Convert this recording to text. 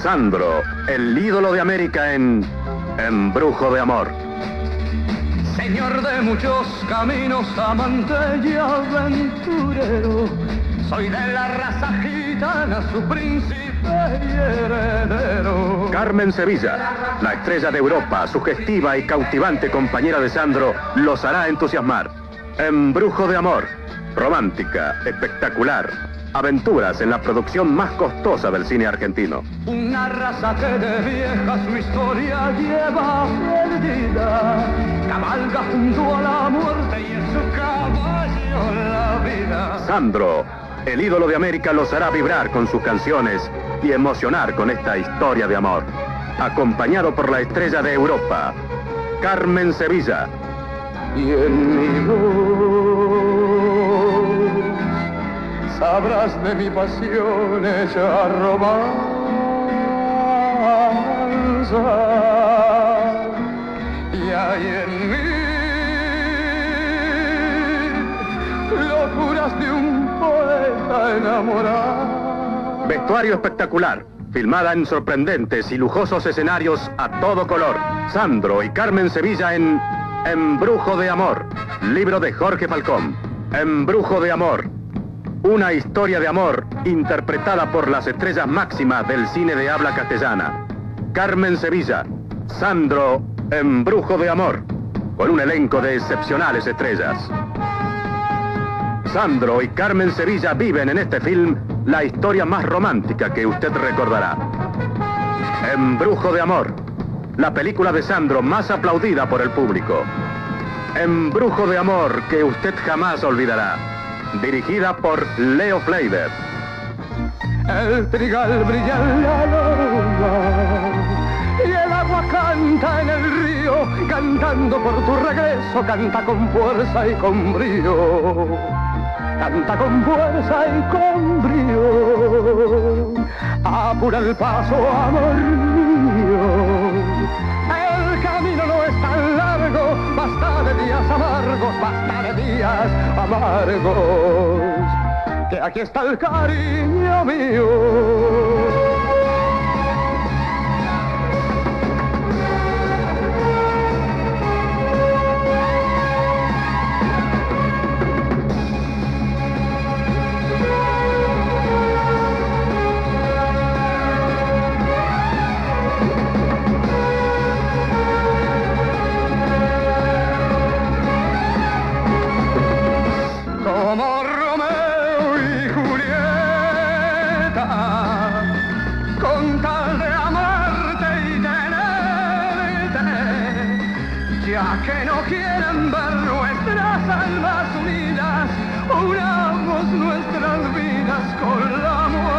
Sandro, el ídolo de América en Embrujo de Amor. Señor de muchos caminos, amante y aventurero, soy de la raza gitana, su príncipe y heredero. Carmen Sevilla, la estrella de Europa, sugestiva y cautivante compañera de Sandro, los hará entusiasmar. Embrujo de Amor, romántica, espectacular, aventuras en la producción más costosa del cine argentino. Una raza que de vieja su historia lleva perdida, cabalga junto a la muerte y en su caballo la vida. Sandro, el ídolo de América, los hará vibrar con sus canciones y emocionar con esta historia de amor. Acompañado por la estrella de Europa, Carmen Sevilla. Y en mi voz sabrás de mi pasión hecha romanza, y hay en mí locuras de un poeta enamorado. Vestuario espectacular, filmada en sorprendentes y lujosos escenarios a todo color. Sandro y Carmen Sevilla en Embrujo de Amor, libro de Jorge Falcón. Embrujo de Amor, una historia de amor interpretada por las estrellas máximas del cine de habla castellana. Carmen Sevilla, Sandro, Embrujo de Amor, con un elenco de excepcionales estrellas. Sandro y Carmen Sevilla viven en este film la historia más romántica que usted recordará. Embrujo de Amor, la película de Sandro más aplaudida por el público. Embrujo de Amor que usted jamás olvidará. Dirigida por Leo Fleiber. El trigal brilla en la luna y el agua canta en el río, cantando por tu regreso, canta con fuerza y con brío. Canta con fuerza y con brío. Apura el paso, amor mío. El camino no es tan largo, basta de días amargos, basta de días amargos. Que aquí está el cariño mío. Como Romeo y Julieta, con tal de amarte y tenerte, ya que no quieren ver nuestras almas unidas, unamos nuestras vidas con la muerte.